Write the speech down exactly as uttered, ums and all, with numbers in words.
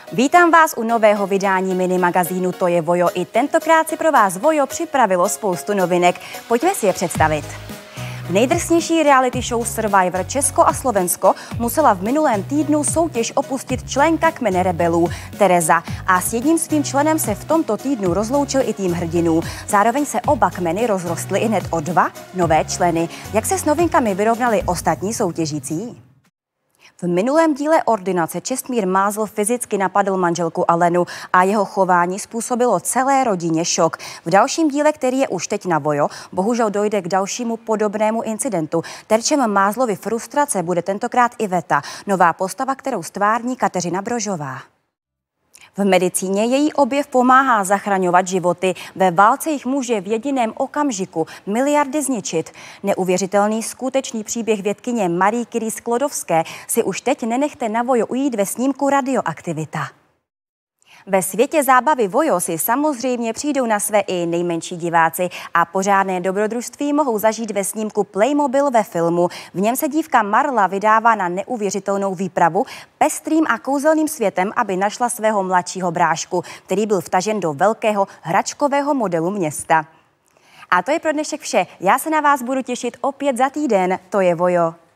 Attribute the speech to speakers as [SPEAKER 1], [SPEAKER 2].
[SPEAKER 1] Vítám vás u nového vydání mini magazínu To je Vojo. I tentokrát si pro vás Vojo připravilo spoustu novinek. Pojďme si je představit. V nejdrsnější reality show Survivor Česko a Slovensko musela v minulém týdnu soutěž opustit členka kmene rebelů Tereza a s jedním svým členem se v tomto týdnu rozloučil i tým hrdinů. Zároveň se oba kmeny rozrostly i hned o dva nové členy. Jak se s novinkami vyrovnali ostatní soutěžící? V minulém díle Ordinace Čestmír Mázl fyzicky napadl manželku Alenu a jeho chování způsobilo celé rodině šok. V dalším díle, který je už teď na Vojo, bohužel dojde k dalšímu podobnému incidentu. Terčem Mázlovy frustrace bude tentokrát Iveta, nová postava, kterou stvární Kateřina Brožová. V medicíně její objev pomáhá zachraňovat životy. Ve válce jich může v jediném okamžiku miliardy zničit. Neuvěřitelný skutečný příběh vědkyně Marie Curie Sklodovské si už teď nenechte na Vojo ujít ve snímku Radioaktivita. Ve světě zábavy Vojo si samozřejmě přijdou na své i nejmenší diváci a pořádné dobrodružství mohou zažít ve snímku Playmobil ve filmu. V něm se dívka Marla vydává na neuvěřitelnou výpravu pestrým a kouzelným světem, aby našla svého mladšího brášku, který byl vtažen do velkého hračkového modelu města. A to je pro dnešek vše. Já se na vás budu těšit opět za týden. To je Vojo.